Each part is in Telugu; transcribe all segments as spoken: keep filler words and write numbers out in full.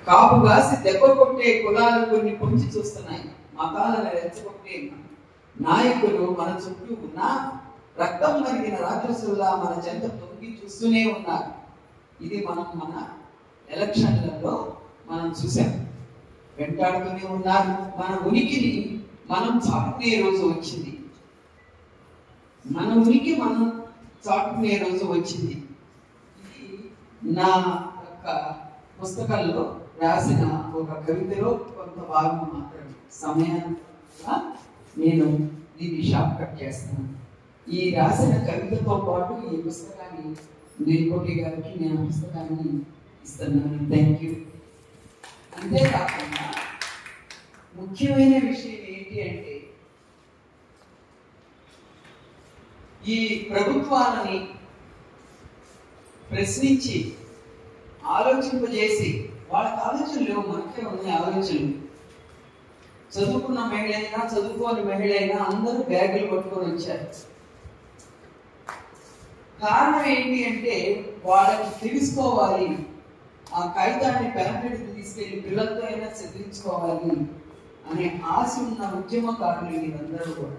కాపు కాసి దెబ్బ కొట్టే కులాలు కొన్ని పొంచి చూస్తున్నాయి. మతాలను రెచ్చగొట్టే నాయకులు మన చుట్టూ ఉన్న రక్తం మరిగిన రాక్షసుల్లా మన చెంత తొంగి చూస్తూనే ఉన్నారు. ఇది మనం మన ఎలక్షన్లలో మనం చూసాం. వెంటాడుతూనే ఉన్నారు. మన ఉనికిని మనం చాటుకునే రోజు వచ్చింది. మన ఉనికి మనం చాటుకునే రోజు వచ్చింది. ఇది నా యొక్క పుస్తకంలో రాసిన ఒక కవితలో కొంత భాగం మాత్రమే. సమయంగా నేను దీన్ని షార్ట్ కట్ చేస్తాను. ఈ రాసిన కవితతో పాటు ఈ పుస్తకాన్ని నీలకోటి గారికి నేను పుస్తకాన్ని ఇస్తున్నాను. Thank you. అంతేకాకుండా ముఖ్యమైన విషయం ఏంటి అంటే, ఈ ప్రభుత్వాలని ప్రశ్నించి ఆలోచింపజేసి, వాళ్ళకి ఆలోచనలు మనకే ఉన్నాయి. ఆలోచనలు చదువుకున్న మహిళ అయినా చదువుకోని మహిళ అయినా అందరూ బ్యాగులు పట్టుకొని వచ్చారు. కారణం ఏంటి అంటే, వాళ్ళకి తెలుసుకోవాలి, ఆ కాగితాన్ని పెరపెడికి తీసుకెళ్లి పిల్లలతో అయినా చదివించుకోవాలి అనే ఆశ ఉన్న ఉద్యమకారులు వీరందరూ కూడా.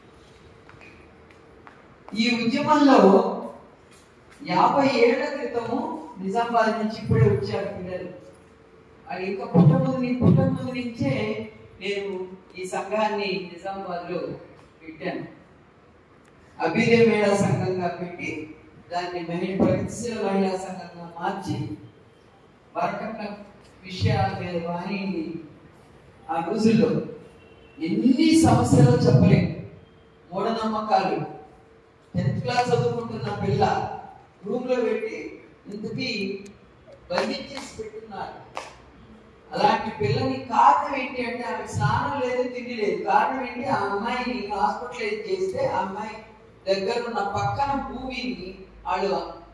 ఈ ఉద్యమంలో యాభై ఏళ్ల క్రితము నిజామాబాద్ నుంచి ఇప్పుడే వచ్చారు పిల్లలు. అది ఇంకా పుట్టముందు పుట్టముందు నుంచే నేను ఈ సంఘాన్ని నిజామాబాద్ లో పెట్టాను. అభ్యుదయ మహిళా సంఘంగా పెట్టి దాన్ని మహిళ ప్రగతిశీల మహిళా సంఘంగా మార్చి వరకట్న విషయాల మీద వాణిని ఆ రోజుల్లో ఎన్ని సమస్యలు చెప్పలేము. మూఢనమ్మకాలు, టెన్త్ క్లాస్ చదువుకుంటున్న పిల్ల రూమ్ లో పెట్టి ఇంతకీ బంధించేసి పెట్టున్నారు. అలాంటి పిల్లని కారణం ఏంటి అంటే, ఆమె స్నానం లేదు, తిండి లేదు. కారణం ఏంటి, ఆ అమ్మాయిని హాస్పిటలైజ్ చేస్తే ఆ అమ్మాయి దగ్గర ఉన్న పక్కన భూమిని వాళ్ళు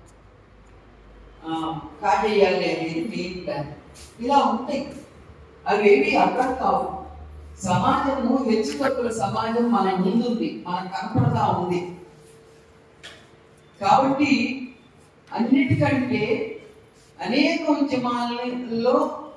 కాజేయాలి అనేది మెయిన్ ప్లాన్. ఇలా ఉంటాయి. అవి ఏవి అర్థం కావు. సమాజము హెచ్చుతక్కుల సమాజం మన ముందుంది, మనకు కనపడతా ఉంది. కాబట్టి అన్నిటికంటే అనేక ఉద్యమాలలో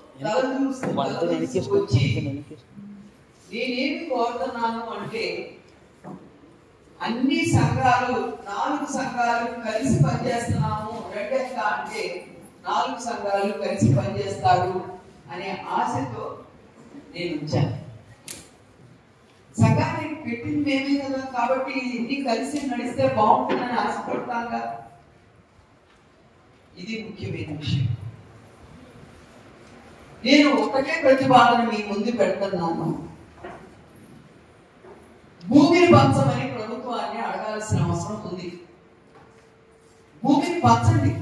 వచ్చి నేనేమి కోరుతున్నాను అంటే, అన్ని సంఘాలు నాలుగు సంఘాలు కలిసి పనిచేస్తున్నాము రెండెక్క అంటే నాలుగు సంఘాలు కలిసి పనిచేస్తారు అనే ఆశతో నేను వచ్చాను. సంఘాన్ని పెట్టింది మేమే కదా, కాబట్టి ఇది కలిసి నడిస్తే బాగుంటుందని ఆశపడతాగా. ఇది ముఖ్యమైన విషయం. నేను ఒకటే ప్రతిపాదన మీ ముందు పెడుతున్నాను. భూమిని పంచమని ప్రభుత్వాన్ని అడగాల్సిన అవసరం ఉంది. భూమిని పంచండి.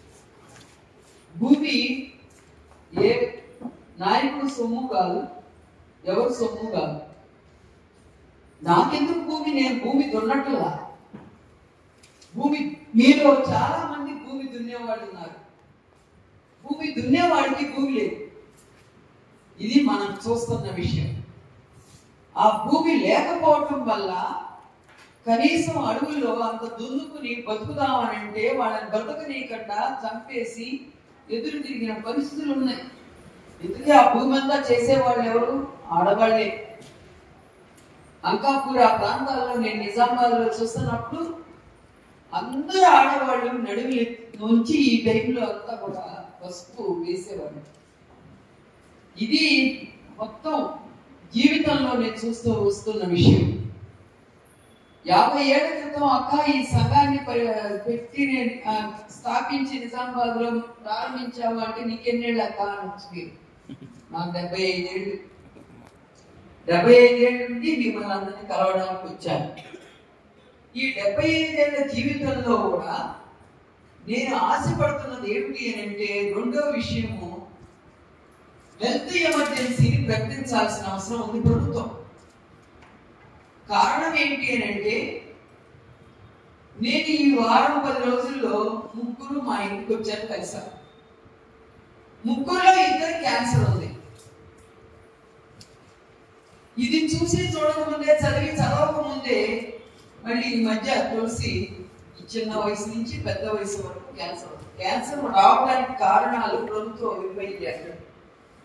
భూమి ఏ నాయకుడు సొమ్ము కాదు, ఎవరు సొమ్ము కాదు. నాకెందుకు భూమి? నేను భూమి దున్నట్లుగా. భూమి మీలో చాలా మంది భూమి దున్నేవాళ్ళు ఉన్నారు. భూమి దున్నేవాడికి భూమి లేదు. ఇది మనం చూస్తున్న విషయం. ఆ భూమి లేకపోవటం వల్ల కనీసం అడవుల్లో అంత దున్నుకుని బతుకుదామనంటే వాళ్ళని బతుకనీయకుండా చంపేసి ఎదురు తిరిగిన పరిస్థితులు ఉన్నాయి. ఎందుకంటే ఆ భూమి అంతా చేసేవాళ్ళు ఎవరు? ఆడవాళ్లే. అంకాపూర్ ఆ ప్రాంతాల్లో నేను నిజామాబాద్ లో చూస్తున్నప్పుడు అందరూ ఆడవాళ్ళు నడుములు నుంచి ఈ టైంలో అంతా కూడా పసుపు వేసేవాళ్ళు. ఇది మొత్తం జీవితంలో నేను చూస్తూ వస్తున్న విషయం. యాభై ఏళ్ల క్రితం అక్క ఈ సంఘాన్ని పెట్టి స్థాపించి నిజామాబాద్ లో ప్రారంభించావు అంటే నీకెన్నేళ్ళు అక్క అని వచ్చి, నాకు డెబ్బై ఐదేళ్ళు డెబ్బై ఐదేళ్ళ నుండి మిమ్మల్ని అందరినీ కలవడానికి వచ్చాను. ఈ డెబ్బై ఐదేళ్ల జీవితంలో కూడా నేను ఆశపడుతున్నది ఏమిటి అని అంటే, రెండో విషయము, హెల్త్ ఎమర్జెన్సీని ప్రకటించాల్సిన అవసరం ఉంది ప్రభుత్వం. కారణం ఏంటి అని అంటే, నేను ఈ వారం పది రోజుల్లో ముగ్గురు మా ఇంటికి వచ్చారు కలిసారు. ముగ్గురులో ఇద్దరు క్యాన్సర్ ఉంది. ఇది చూసి చూడకముందే, చదివి చదవకముందే మళ్ళీ ఈ మధ్య తులసి చిన్న వయసు నుంచి పెద్ద వయసు వరకు క్యాన్సర్. క్యాన్సర్ రావడానికి కారణాలు ప్రభుత్వం వెరిఫై చేస్తారు.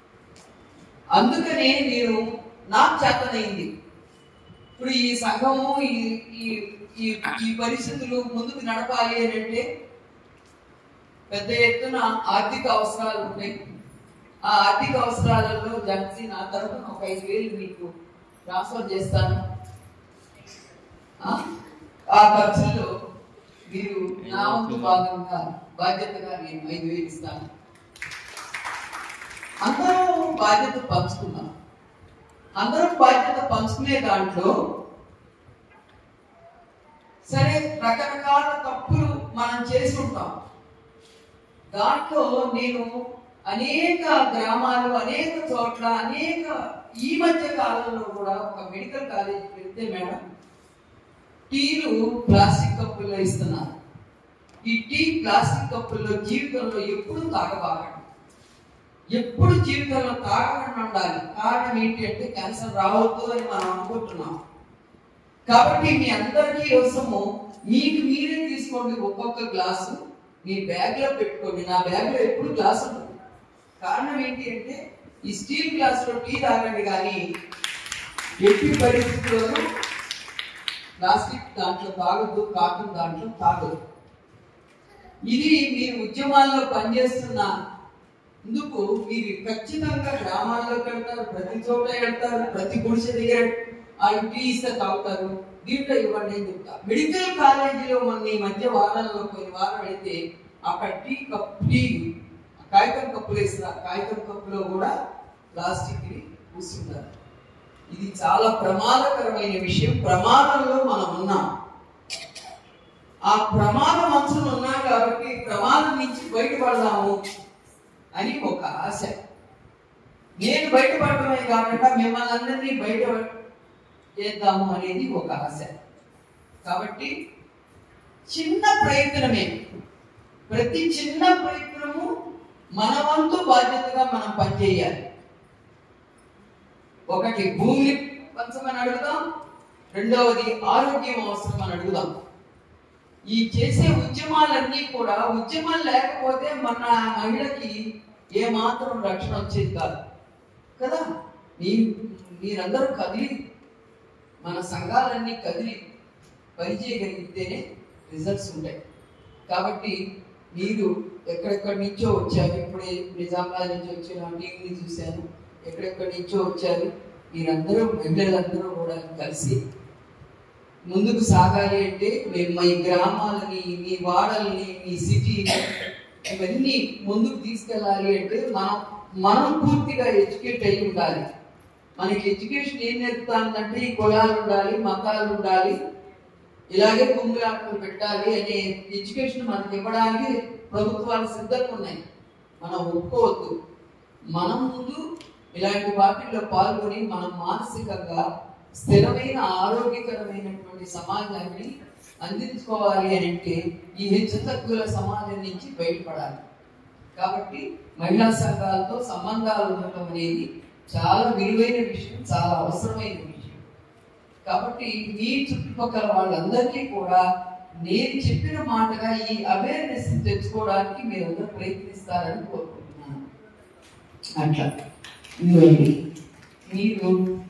అందుకనే నేను నాకు చేతనైంది. ఇప్పుడు ఈ సంఘము ఈ ఈ పరిస్థితులు ముందుకు నడపాలి అని అంటే పెద్ద ఎత్తున ఆర్థిక అవసరాలు ఉన్నాయి. ఆ ఆర్థిక అవసరాలలో జన్సీ నా తరఫున ఒక ఐదు వేలు మీకు ట్రాన్స్ఫర్ చేస్తాను. ఆ ఖర్చుల్లో మీరు నా వంతు భాగంగా బాధ్యతగా నేను ఐదు వేలు ఇస్తాను. అందరం బాధ్యత పంచుకున్నాం. అందరం బాధ్యత పంచుకునే దాంట్లో సరే రకరకాల తప్పులు మనం చేసి ఉంటాం. దాంట్లో నేను అనేక గ్రామాలు అనేక చోట్ల అనేక ఈ మధ్య కాలంలో కూడా ఒక మెడికల్ కాలేజీకి వెళ్తే మేడం టీలు ప్లాస్టిక్ కప్పుల్లో ఇస్తున్నారు. ఈ టీ ప్లాస్టిక్ కప్పుల్లో జీవితంలో ఎప్పుడు తాగబాకండి, ఎప్పుడు జీవితంలో తాగకుండా ఉండాలి. కారణం ఏంటి అంటే క్యాన్సర్ రావద్దు అని మనం అనుకుంటున్నాం. కాబట్టి మీ అందరికీ కోసము మీకు మీరే తీసుకోండి, ఒక్కొక్క గ్లాసు మీ బ్యాగ్ లో పెట్టుకోండి. నా బ్యాగ్ లో ఎప్పుడు గ్లాస్ ఉంటుంది. కారణం ఏంటి అంటే ఈ స్టీల్ గ్లాస్ లో టీ తాగండి, కానీ ఎట్టి పరిస్థితుల్లోనూ ప్లాస్టిక్ దాంట్లో తాగద్దు, కాటన్ దాంట్లో తాగదు. ఇది మీరు ఉద్యమాల్లో పనిచేస్తున్న ఇందుకు మీరు ఖచ్చితంగా గ్రామాల్లో వెళ్తారు, ప్రతి చోట వెళ్తారు, ప్రతి గుడిసె దగ్గర వాళ్ళు టీ ఇస్తే తాగుతారు. దీంట్లో ఇవ్వండి అని చెప్తారు. మెడికల్ కాలేజీలో మన ఈ మధ్య వారాల్లో కొన్ని వారం వెళితే అక్కడ టీ కప్ టీ కాగితం కప్పులు వేస్తారు. కాగితం కప్పులో కూడా ప్లాస్టిక్ ని పూస్తుంటారు. ఇది చాలా ప్రమాదకరమైన విషయం. ప్రమాదంలో మనం ఉన్నాం. ఆ ప్రమాదం అంశం ఉన్నాం కాబట్టి ప్రమాదం నుంచి బయటపడదాము అని ఒక ఆశ. నేను బయటపడటమే కాకుండా మిమ్మల్ని అందరినీ బయట చేద్దాము అనేది ఒక ఆశ. కాబట్టి చిన్న ప్రయత్నమే, ప్రతి చిన్న ప్రయత్నము మన వంతు బాధ్యతగా మనం పనిచేయాలి. ఒకటి భూమిని పంచమని అడుగుదాం, రెండవది ఆరోగ్యం అవసరం అని అడుగుదాం. ఈ చేసే ఉద్యమాలన్నీ కూడా ఉద్యమం లేకపోతే మన మహిళకి ఏమాత్రం రక్షణ వచ్చేది కాదు కదా. మీ మీరందరూ కదిలి మన సంఘాలన్నీ కదిలి పనిచేయగలిగితేనే రిజల్ట్స్ ఉంటాయి. కాబట్టి మీరు ఎక్కడెక్కడి నుంచో వచ్చారు. ఇప్పుడే నిజామాబాద్ నుంచి వచ్చిన టీంని చూశాను. ఎక్కడెక్కడి నుంచో వచ్చారు. మీరందరూ మహిళలందరూ కూడా కలిసి ముందుకు సాగాలి అంటే మేము మీ గ్రామాలని, మీ వాడల్ని, మీ సిటీని ఇవన్నీ ముందుకు తీసుకెళ్ళాలి అంటే మనం మనం పూర్తిగా ఎడ్యుకేట్ అయి ఉండాలి. మనకి ఎడ్యుకేషన్ ఏం నేర్పుతానంటే ఈ కులాలు ఉండాలి, మతాలు ఉండాలి, ఇలాగే గుంపులాటలు పెట్టాలి అనే ఎడ్యుకేషన్ మనకి ఇవ్వడానికి ప్రభుత్వాలు సిద్ధంగా ఉన్నాయి. మనం ఒప్పుకోవద్దు. మనం ముందు ఇలాంటి వాటిల్లో పాల్గొని మనం మానసికంగా స్థిరమైన ఆరోగ్యకరమైనటువంటి సమాజాన్ని అందించుకోవాలి అని అంటే ఈ హెచ్చు తగ్గుల సమాజం నుంచి బయటపడాలి. కాబట్టి మహిళా సంఘాలతో సంబంధాలు ఉండటం అనేది చాలా విలువైన విషయం, చాలా అవసరమైన విషయం. కాబట్టి మీ చుట్టుపక్కల వాళ్ళందరికీ కూడా నేను చెప్పిన మాటగా ఈ అవేర్నెస్ తెచ్చుకోవడానికి మీరందరూ ప్రయత్నిస్తారని కోరుకుంటున్నాను. అట్లా ఇదిగోండి, మీరు